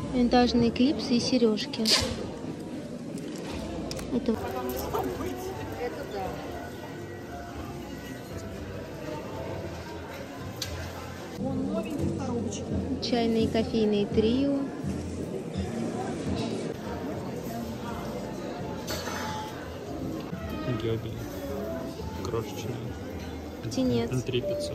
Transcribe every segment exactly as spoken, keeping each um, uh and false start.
Винтажные клипсы и сережки. Это... Это да. Вон новенький коробочка. Чайные и кофейные трио. Гёбель. Крошечный. Птенец. Внутри пятьсот.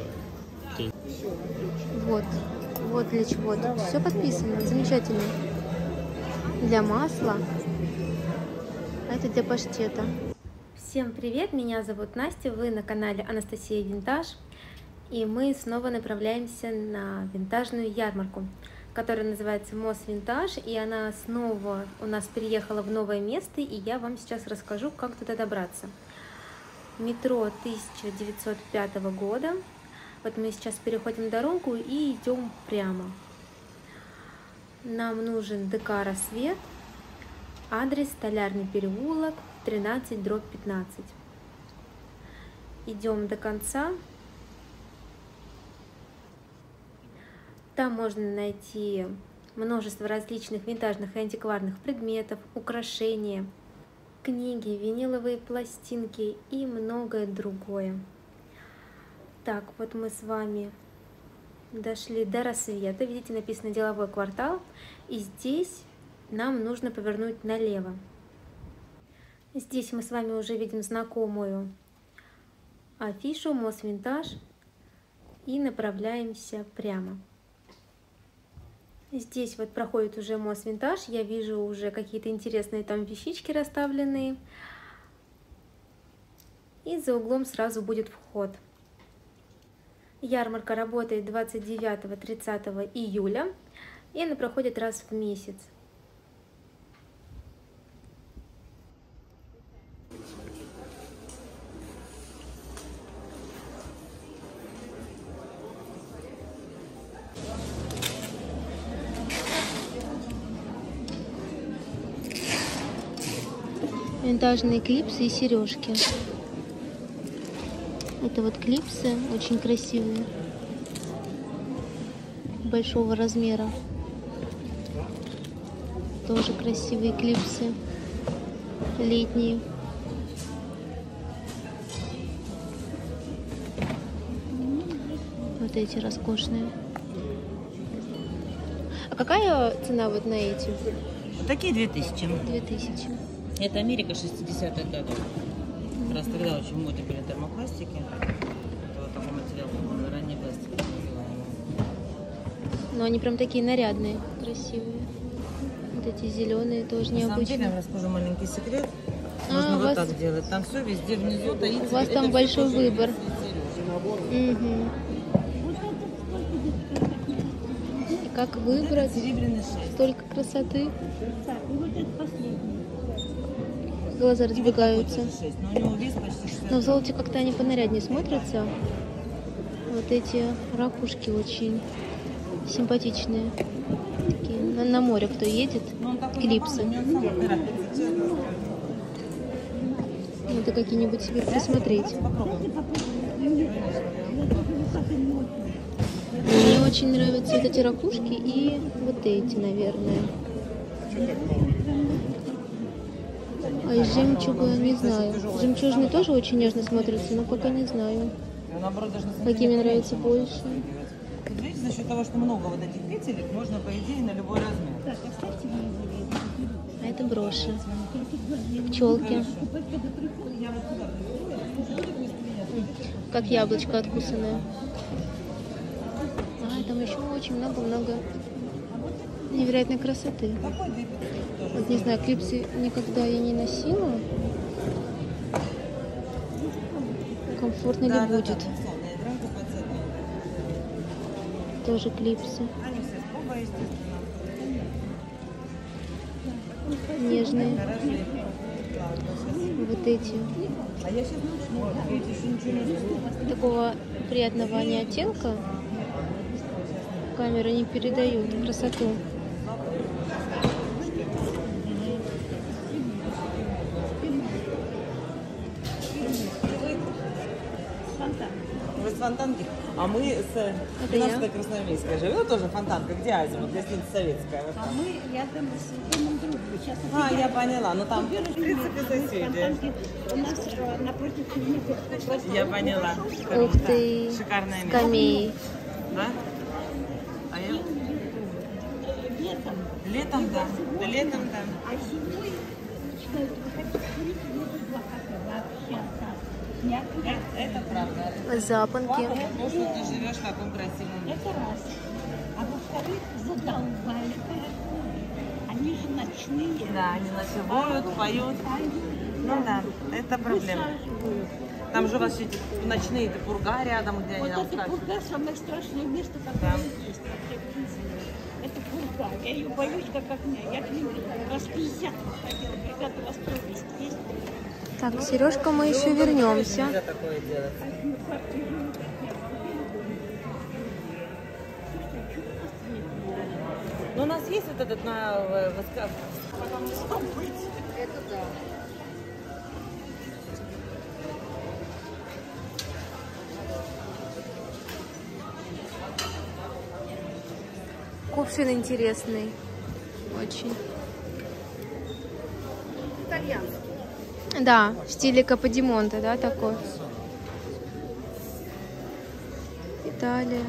Вот. Вот для чего тут. Все подписано. Замечательно. Для масла. А это для паштета. Всем привет, меня зовут Настя, вы на канале Анастасия Винтаж. И мы снова направляемся на винтажную ярмарку, которая называется Мосвинтаж. И она снова у нас переехала в новое место, и я вам сейчас расскажу, как туда добраться. Метро тысяча девятьсот пятого года. Вот мы сейчас переходим дорогу и идем прямо. Нам нужен ДК «Рассвет», адрес Столярный переулок, тринадцать дробь пятнадцать. Идем до конца. Там можно найти множество различных винтажных и антикварных предметов, украшения, книги, виниловые пластинки и многое другое. Так, вот мы с вами дошли до «Рассвета». Видите, написано «Деловой квартал». И здесь нам нужно повернуть налево. Здесь мы с вами уже видим знакомую афишу Мосвинтаж и направляемся прямо. Здесь вот проходит уже Мосвинтаж. Я вижу уже какие-то интересные там вещички расставленные. И за углом сразу будет вход. Ярмарка работает двадцать девятого — тридцатого июля, и она проходит раз в месяц. Винтажные клипсы и сережки. Это вот клипсы очень красивые, большого размера. Тоже красивые клипсы, летние. Вот эти роскошные. А какая цена вот на эти? Вот такие две тысячи. Две тысячи. Это Америка шестидесятых годов. Как раз тогда очень модны были термопластики. Это вот такой материал, ранний пластик называемый. Но они прям такие нарядные, красивые. Вот эти зеленые тоже На самом деле, необычные. я расскажу маленький секрет. А, Можно у вот вас... так делать. Там все везде внизу таится. У вас там это большой все выбор. Угу. И как выбрать? Серебряный шесть. Столько красоты. Глаза разбегаются. шесть, но у него вес почти шестьдесят. Но в золоте как-то они понаряднее смотрятся. Вот эти ракушки очень симпатичные. Такие. На, на море кто едет. Клипсы. Надо какие-нибудь себе присмотреть. Мне очень нравятся вот эти ракушки и вот эти, наверное. А из жемчуга не знаю. Жемчужные тоже очень нежно смотрятся, но пока не знаю, какие мне нравятся больше. Видите, за счет того, что много вот этих петелек, можно, по идее, на любой размер. А это броши. Пчелки. Как яблочко откусанное. А, там еще очень много-много невероятной красоты. Вот не знаю, клипсы никогда я не носила. Комфортно ли будет? Тоже клипсы. Нежные. Вот эти. Такого приятного они оттенка. Камера не передает красоту. Вы с Фонтанки? А мы с двенадцатой Красноармейской живем, тоже Фонтанка. Где Азимут? Гостиница Советская. Вот А мы рядом с домом друга. Сейчас а, я поняла. Ну там, в принципе, соседи. у нас э, напротив клиники. Я поняла. Ух ты, Шикарное место. скамей. Да? А я... Летом. Летом, да. Да, летом, да. А зимой начинают выходить курить, нет два кафе вообще. Нет, Это правда. Запонки. Потому что ты живешь в таком красивом месте. это раз. А во-вторых, задолбали городские. Они же ночные. Да, они ночевают, поют. Ну да, это проблема. Высаживают. Там же у вас эти ночные, это пурга рядом, где Вот они нам это скажут. пурга самое страшное место, которое есть. вообще, в принципе. Это пурга. Я ее боюсь, как огня. Я к ним раз пятьдесят ходила. Бригада расстроились. Есть. Так, Сережка, мы еще вернемся. Нельзя такое делать. Но у нас есть вот этот на воска. Это да. Кувшин интересный. Очень. Итальянский. Да, в стиле Каподимонте, да, такой. Италия.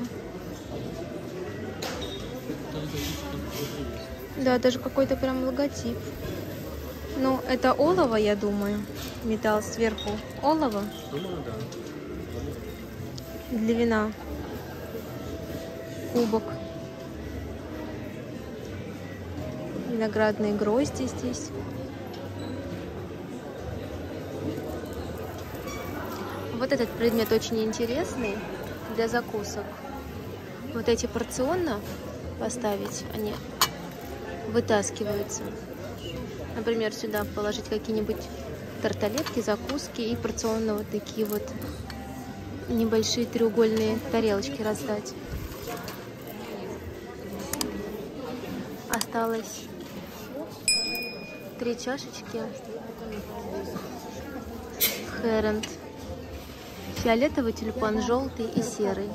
Да, даже какой-то прям логотип. Ну, это олово, я думаю. Металл сверху. Олово? Думаю, да. Для вина. Кубок. Виноградные грозди здесь. Вот этот предмет очень интересный для закусок. Вот эти порционно поставить, они вытаскиваются. Например, сюда положить какие-нибудь тарталетки, закуски и порционно вот такие вот небольшие треугольные тарелочки раздать. Осталось три чашечки. Хэрэнд. Фиолетовый тюльпан, желтый и серый.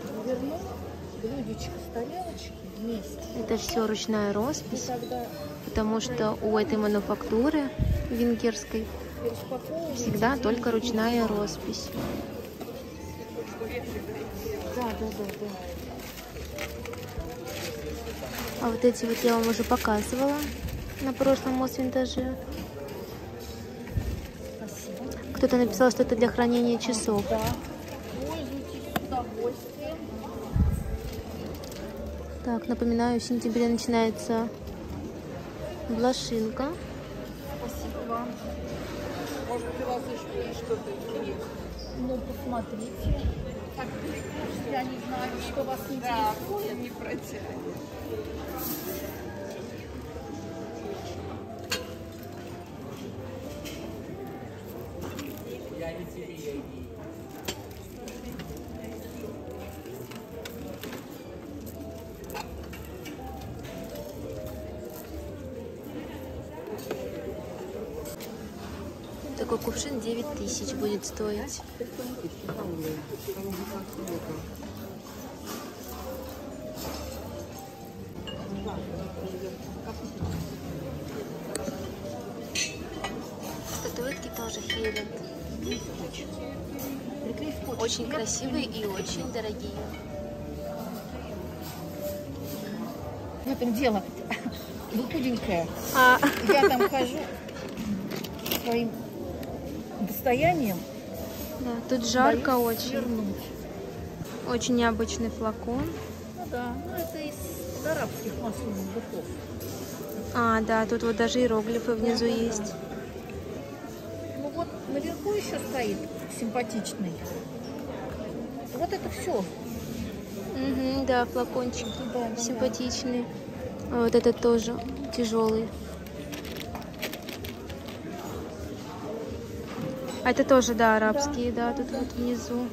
Это все ручная роспись, потому что у этой мануфактуры венгерской всегда только ручная роспись. Да, да, да, да. А вот эти вот я вам уже показывала на прошлом Мосвинтаже. Кто-то написал, что это для хранения часов. Да. Пользуйтесь с удовольствием. Так, напоминаю, в сентябре начинается блошинка. Спасибо вам. Может, у вас еще есть что-то интересное? Ну, посмотрите. Так, я не знаю, что вас интересует. Не протянет. Такой кувшин девять тысяч будет стоить. Статуэтки тоже Хэрэнд. Очень красивые и очень дорогие. В этом дело. Вы худенькая. А, Я там хожу своим достоянием. да, тут жарко боюсь очень. свернуть. Очень необычный флакон. Ну да, ну это из арабских масляных духов. А, да, тут вот даже иероглифы внизу есть. Ну вот наверху еще стоит симпатичный. Вот это все. Угу, да, флакончики Да, да, симпатичные. А вот этот тоже тяжелый. А это тоже, да, арабские, да, тут вот внизу.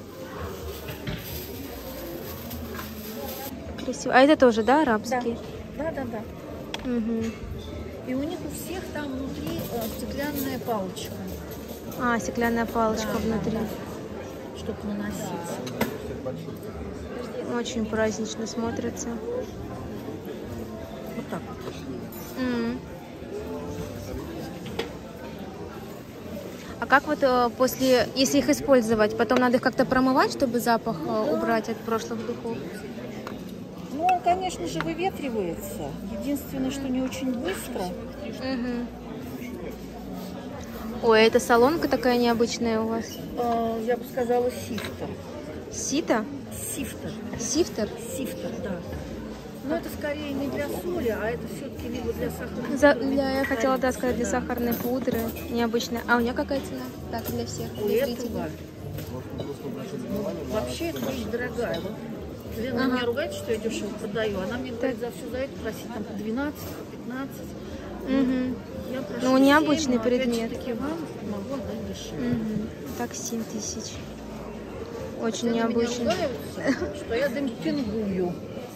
Красиво. А это тоже, да, арабские? Да, да, да. Угу. И у них у всех там внутри э, стеклянная палочка. А, стеклянная палочка Да, внутри. да, чтобы наносить. Очень празднично смотрится. Вот так вот. М. А как вот э, после, если их использовать, потом надо их как-то промывать, чтобы запах э, убрать от прошлых духов? Ну, он, конечно же, выветривается. Единственное, что не очень быстро. Мгм. Ой, это солонка такая необычная у вас. Э, я бы сказала, сифтер. Сито? Сифтер. Сифтер? Сифтер, да. Но это скорее не для соли, а это все-таки либо для сахарной За- пудры, для, я либо хотела да, сказать, для да. сахарной пудры. Необычная. А у нее какая цена? Так, для всех, У для этого зрителей. ну, вообще это вещь дорогая. Вот Лена Ага. меня ругает, что я дешево продаю. Она мне говорит, за все за это просить там по двенадцать, по пятнадцать. Мгм. Я прошу Ну, необычный семь, но предмет. опять-таки вам могу отдать дешевле. Мгм. Так, семь тысяч. Очень Хотя на меня необычно. ругаются, что я демпингую.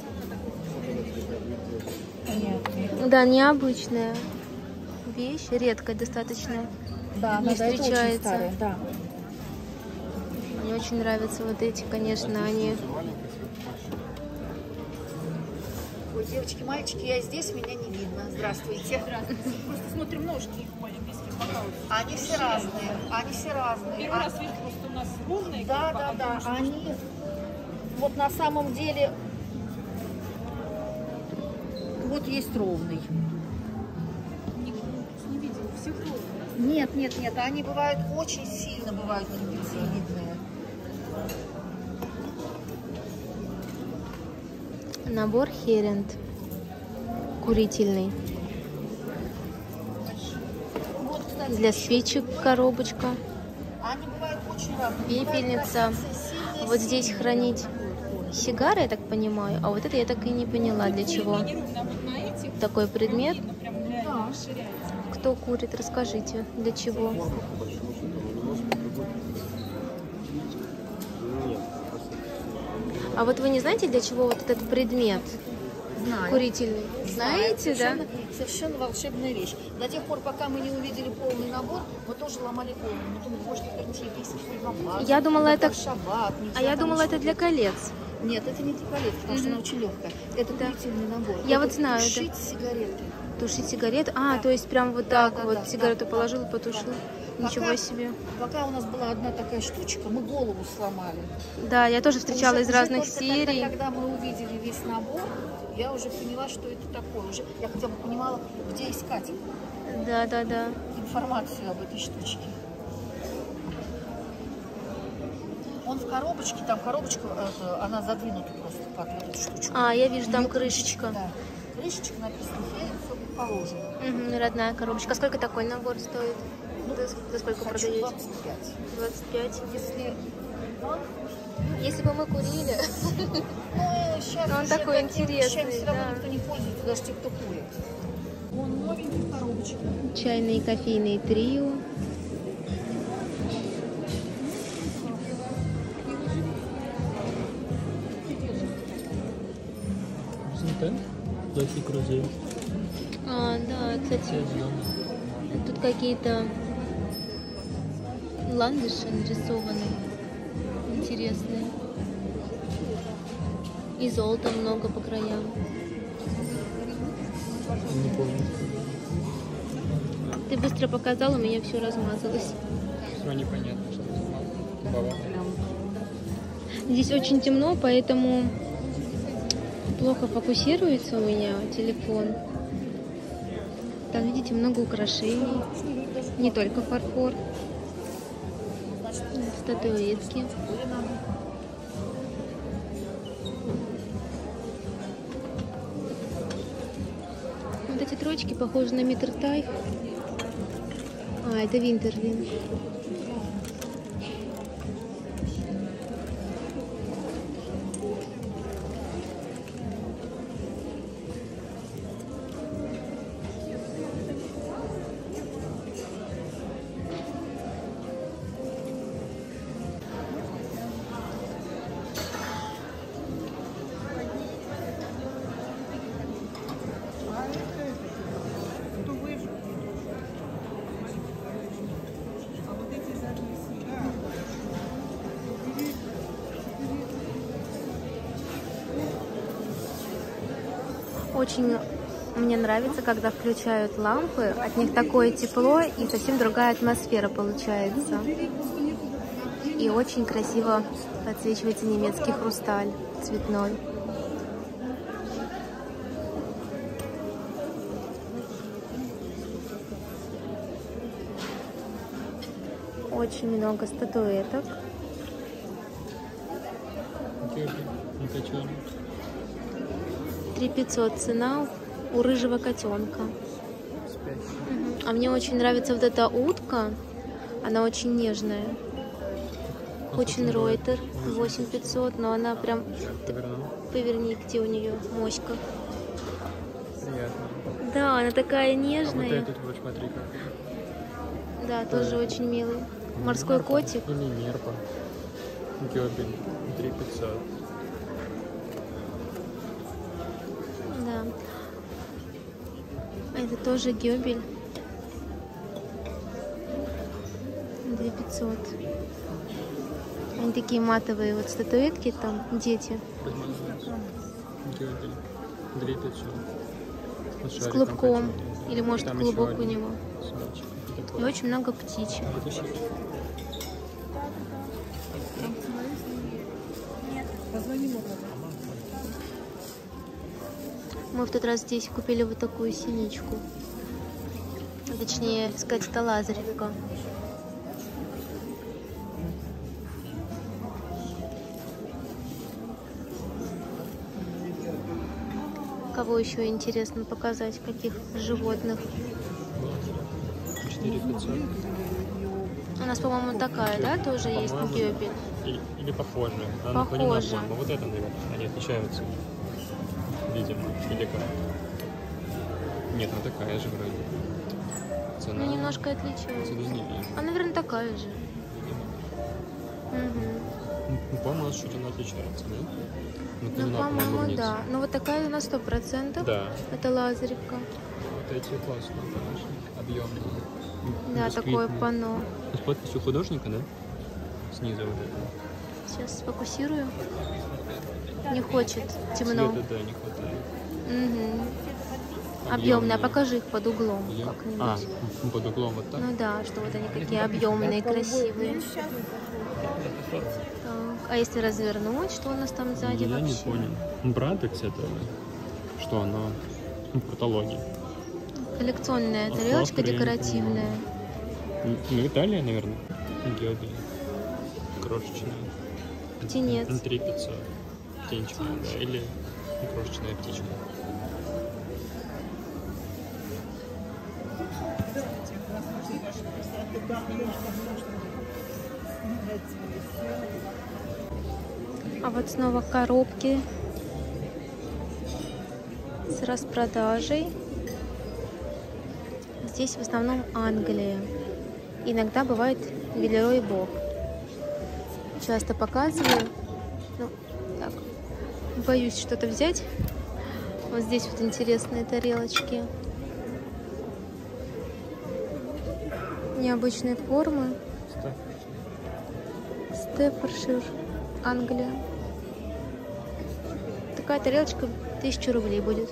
Понятно. Да, необычная вещь, редкая достаточно. Да, Не да, это очень встречается. старая, да. Мне очень нравятся вот эти, конечно, они. Ой, девочки, мальчики, я здесь, меня не видно. Здравствуйте. Здравствуйте. Просто смотрим ножки их олимпийских бокалов. Они все разные, они все разные. Первый А- раз вижу, просто у нас ровные. Да, как бы, да, а да. потому что Они вот на самом деле вот есть ровный. Не, не видела, всех ровных. Нет, нет, нет, они бывают очень сильно бывают трапециевидные. Набор Херент. Курительный. Вот, кстати, Для еще. спичек коробочка. Они бывают очень разные. Пепельница. Бывают сильные, Вот здесь сильные. хранить сигары, я так понимаю. А вот это я так и не поняла, для чего. Не ровно, а вот на этих Такой предмет. видно, прям реально расширяется. Кто курит, расскажите, для чего. А вот вы не знаете, для чего вот этот предмет Знаю. курительный? Знаете, да? совершенно, совершенно волшебная вещь. До тех пор, пока мы не увидели полный набор, мы тоже ломали голову. Мы думали, может, это антиевийский флеймопласт, Я думала, это- шаббат, А я думала, это для колец. Нет, это не для колец, потому что Мгм. она очень легкая. Это Да. курительный набор. Я Это вот знаю, да. Тушить сигареты. Тушить сигареты? А, Да. то есть прям вот Да, так да, вот да, сигарету да, положила, да, потушила. да. Ничего Пока- себе. Пока у нас была одна такая штучка, мы голову сломали. Да, я тоже встречала Уже- из уже разных только серий. Тогда, когда мы увидели весь набор, я уже поняла, что это такое. Уже я хотя бы понимала, где искать Да, да, да. информацию об этой штучке. Он в коробочке, там коробочка, это, она задвинута просто под эту штучку. А, я вижу, там Её крышечка. Да. Крышечка написано, Херен, все как положено. Мгм, родная коробочка. Сколько такой набор стоит? За, за сколько Хочу продаете? двадцать пять. двадцать пять. Если... Если бы мы курили. Ну, сейчас Он такой интересный, все равно да. никто не пользуется, даже те, кто курит. Он новенький в коробочке. Чайные и кофейные трио. Зонтен? Лохи Крузей. А, да, кстати, тут какие-то ландыши нарисованы. Интересные. И золота много по краям. Не помню. Ты быстро показал, у меня все размазалось. Все непонятно, что это за баба. Здесь очень темно, поэтому плохо фокусируется у меня телефон. Там, видите, много украшений. Не только фарфор. Статуэтки. Вот эти троечки похожи на Миттертайф. А, это Винтерлин. Очень мне нравится, когда включают лампы. От них такое тепло и совсем другая атмосфера получается. И очень красиво подсвечивается немецкий хрусталь цветной. Очень много статуэток. три пятьсот цена у рыжего котенка. Угу. А мне очень нравится вот эта утка. Она очень нежная. Хоченройтер восемь пятьсот, но она прям... Ты поверни, где у нее моська. Приятно. Да, она такая А нежная. вот этот вот, смотри как. Да, тоже очень милый. Морской Нерпа котик. Или нерпа. Гёбель. три пятьсот. Да. А это тоже гёбель. две пятьсот. Они такие матовые вот статуэтки, там дети. Гёбель. две пятьсот. Вот С шариком клубком. почему-то. Или может Там клубок еще у один него. с мальчиком. И Такой. очень много птичек. Это щит. Мы в тот раз здесь купили вот такую синичку. Точнее сказать, это лазаревка. Кого еще интересно показать? Каких животных? четыре пятьсот. У нас, по-моему, такая, да, тоже есть По-моему, гёбель. Или, или похожие. Она Похоже. по одинаковым. Вот это, наверное, они отличаются. Видимо. Или как? Нет, она такая же вроде. Цена. Ну, немножко отличается. Сюда не вижу. А, наверное, такая же. Угу. Ну, по-моему, что-то она отличается, да? Ну, Ну, длина, по-моему, вниз. да. Ну, вот такая на сто процентов. Да. Это лазаревка. Вот эти классные, конечно. Объемные. Да, такое Бисквитные. панно. Это подпись у художника, да? Снизу вот это. Сейчас сфокусирую. Не хочет. Темно. Цвета, да, не хватает. Угу. Объемная. Покажи их под углом Объем- как-нибудь. А, ну, под углом вот так. Ну да, что вот они какие объемные, красивые. Так, а если развернуть, что у нас там сзади Я вообще? не понял. Братекс это, что оно в каталоге. Коллекционная А тарелочка флаг я не декоративная. Ну, ну, Италия, наверное. Гёбель. Крошечная. Птенец. Ну, три пятьсот. Птенчика, да. Или крошечная птичка. А вот снова коробки с распродажей. Здесь в основном Англия. Иногда бывает Велерой Бог. Часто показываю. Ну, так. Боюсь что-то взять. Вот здесь вот интересные тарелочки. Необычной формы. Стефоршир, Англия. Такая тарелочка тысяча рублей будет.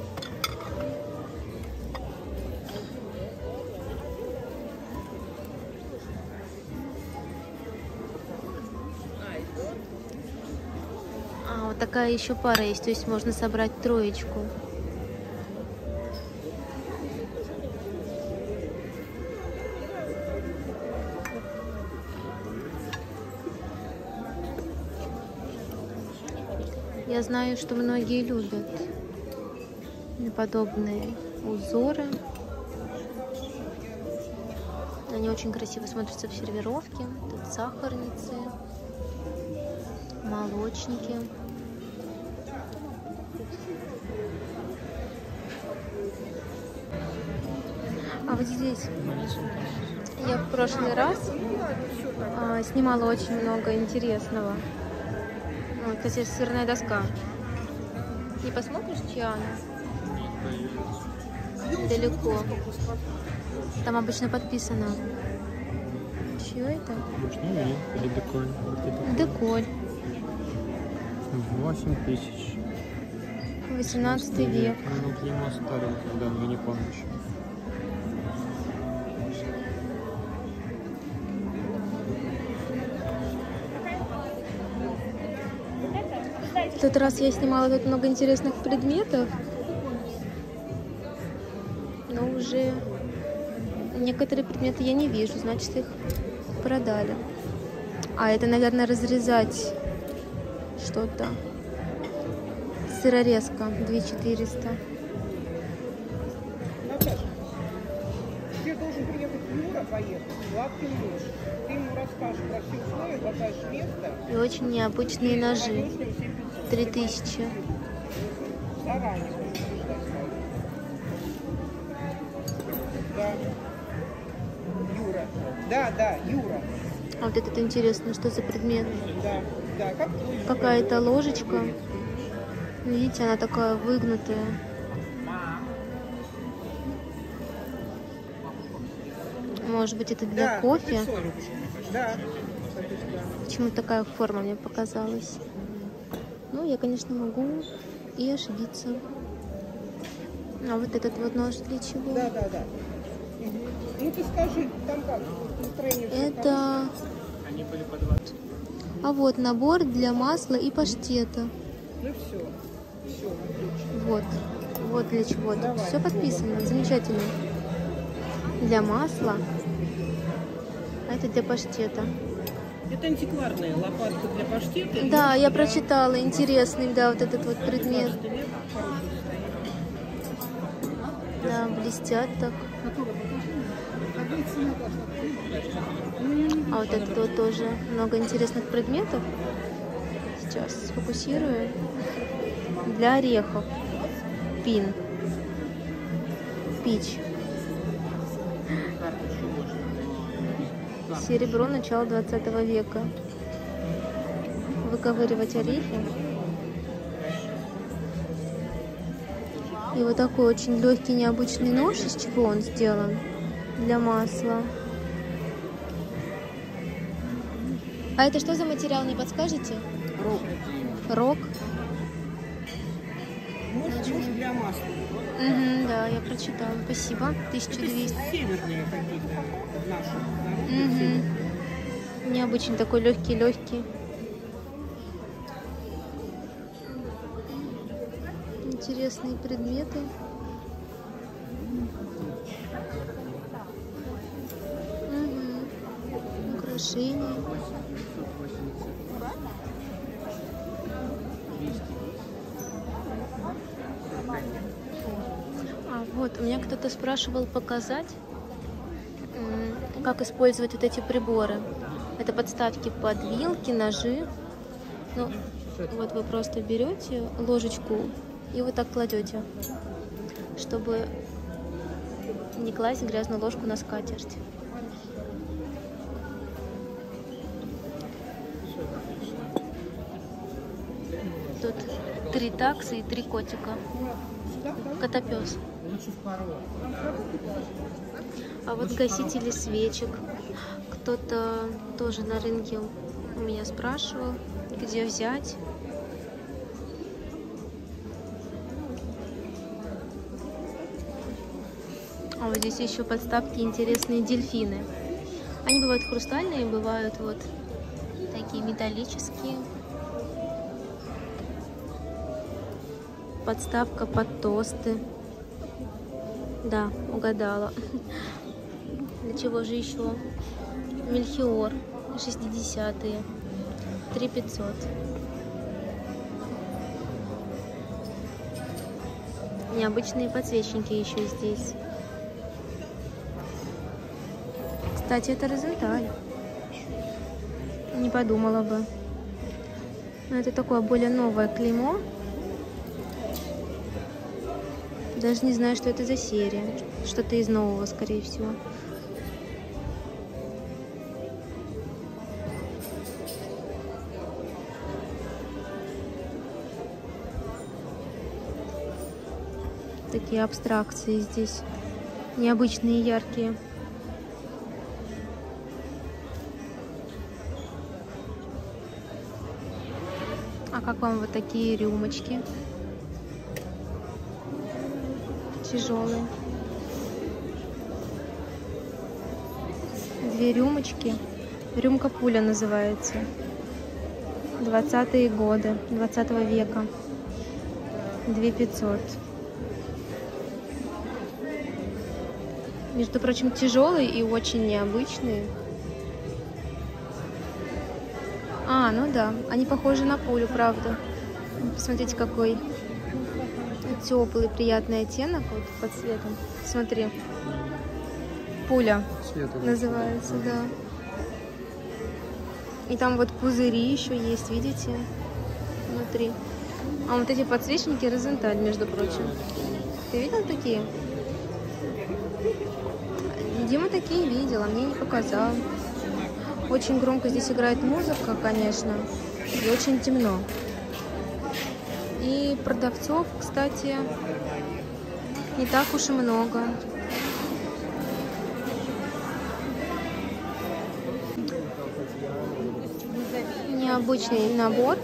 А, вот такая еще пара есть, то есть можно собрать троечку. Я знаю, что многие любят подобные узоры. Они очень красиво смотрятся в сервировке. Тут сахарницы, молочники. А вот здесь я в прошлый раз а, снимала очень много интересного. Вот, кстати, сырная доска. Не посмотришь, чья она? Далеко. Там обычно подписано. Чье это? Ручной или деколь? Деколь. восемь тысяч. восемнадцатый век. Ну, клеймо старенькое, да, но я не помню еще. В тот раз я снимала тут много интересных предметов, но уже некоторые предметы я не вижу, значит, их продали. А это, наверное, разрезать что-то. Сырорезка две тысячи четыреста. Наташа, тебе должен приехать Юра, поехать, Лапкин муж. Ты ему расскажешь про все условия, покажешь место. И очень необычные ножи. Три тысячи. Заранее можешь ждать. Да. Юра. Да, да, Юра. А вот этот интересно, что за предмет? Да, да, как твой Какая-то ложечка. Видите, она такая выгнутая. Может быть, это для Да, кофе? Да. Почему такая форма мне показалась? Ну, я, конечно, могу и ошибиться. А вот этот вот нож для чего? Да, да, да. Мгм. Ну ты скажи, там как? Настроение всё Это... Они были по двадцать. А вот набор для масла и паштета. хорошо? Ну все. Все, отлично. Вот. Вот для чего. Тут Давай. все подписано. Замечательно. Для масла. А это для паштета. Это антикварная лопатка для паштета. Да, и я для- прочитала. Интересный, да, вот этот вот предмет. девятнадцатый век, хорошее состояние. Да, блестят так. А вот это вот тоже много интересных предметов. Сейчас сфокусирую. Для орехов. Пин. Пич. Серебро начала двадцатого века. Выковыривать орехи. И вот такой очень легкий, необычный нож. Из чего он сделан? Для масла. А это что за материал, не подскажете? Рог. Рог? Нож, нож для масла. Угу, да, я прочитала. Спасибо. тысяча двести. Северные какие-то наши народы. Угу. Необычный такой легкий-легкий. Интересные предметы. Угу. Украшения. А вот, у меня кто-то спрашивал показать, м, как использовать вот эти приборы. Это подставки под вилки, ножи. Ну, вот вы просто берете ложечку и вот так кладете, чтобы не класть грязную ложку на скатерть. Тут три таксы и три котика. Котопес. А вот гасители свечек. Кто-то тоже на рынке у меня спрашивал, где взять. А вот здесь еще подставки интересные дельфины. Они бывают хрустальные, бывают вот такие металлические. Подставка под тосты. Да, угадала. Для чего же еще? Мельхиор, шестидесятые, три пятьсот. Необычные подсвечники еще здесь. Кстати, это Розенталь. Не подумала бы. Но это такое более новое клеймо. Даже не знаю, что это за серия. Что-то из нового, скорее всего. Такие абстракции здесь. Необычные, яркие. А как вам вот такие рюмочки? тяжелый. Две рюмочки. Рюмка пуля называется. Двадцатые годы, двадцатого века. Две пятьсот. Между прочим, тяжелый и очень необычный. А, ну да, они похожи на пулю, правда. Посмотрите, какой теплый, приятный оттенок вот под цветом. Смотри. Пуля называется, да. И там вот пузыри еще есть, видите? Внутри. А вот эти подсвечники Розенталь, между прочим. Ты видел такие? Дима такие видел, а мне не показал. Очень громко здесь играет музыка, конечно. И очень темно. И продавцов, кстати, не так уж и много. Необычный набор.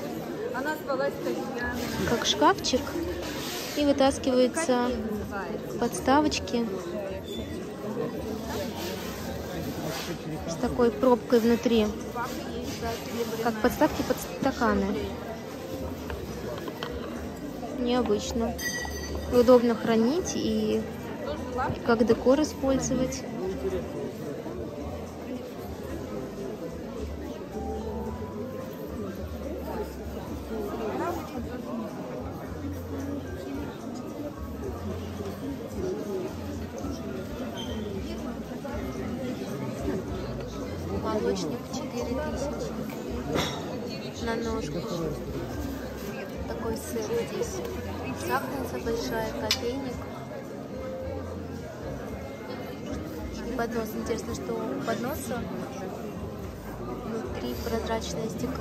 Как шкафчик. И вытаскиваются подставочки с такой пробкой внутри. Как подставки под стаканы. Необычно. Удобно хранить и, и как декор использовать. Молочник четыре тысячи на ножку. Такой сыр здесь. Сахарница большая, кофейник. И поднос. Интересно, что у подноса внутри прозрачное стекло.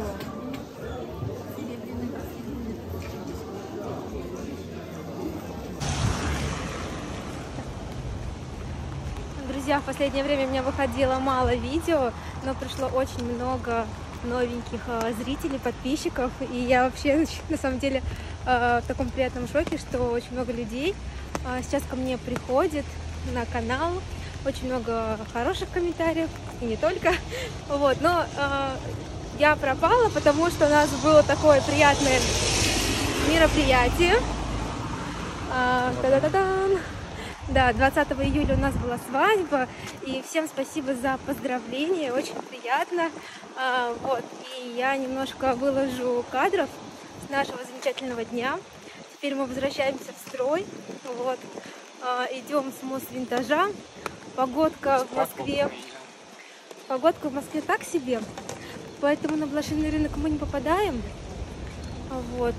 Друзья, в последнее время у меня выходило мало видео, но пришло очень много новеньких э, зрителей, подписчиков, и я вообще на самом деле э, в таком приятном шоке, что очень много людей э, сейчас ко мне приходит на канал, очень много хороших комментариев, и не только, вот, но э, я пропала, потому что у нас было такое приятное мероприятие. Э, та-да-да-дан! Да, двадцатого июля у нас была свадьба, и всем спасибо за поздравления, очень приятно. А, вот, и я немножко выложу кадров с нашего замечательного дня. Теперь мы возвращаемся в строй, вот, а, идем с Мосвинтажа. Погодка в Москве, погодка в Москве так себе, поэтому на блошиный рынок мы не попадаем. Вот.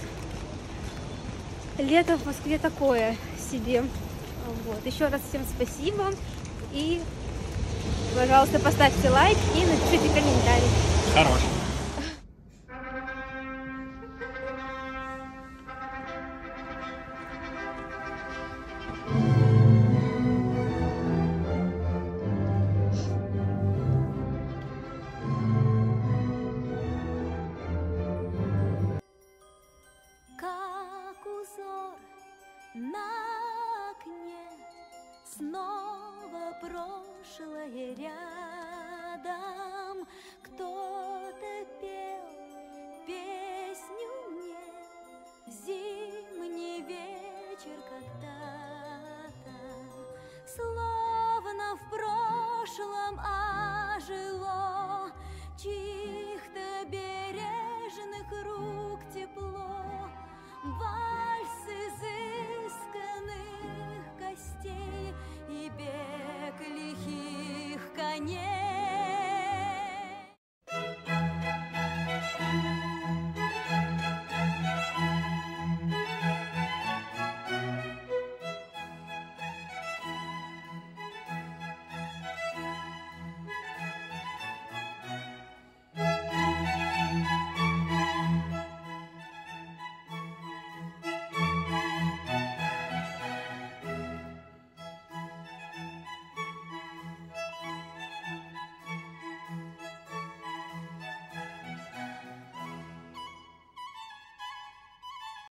Лето в Москве такое себе. Вот. Еще раз всем спасибо и, пожалуйста, поставьте лайк и напишите комментарий. Хорош. Как узор на снова прошлое рядом, кто-то пел песню мне в зимний вечер когда-то, словно в прошлом ожило чьих-то бережных рук тепло, вальс изысканных гостей и бег лихих коней.